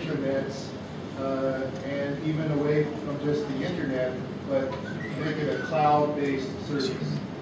intranets, and even away from just the internet, but make it a cloud-based service.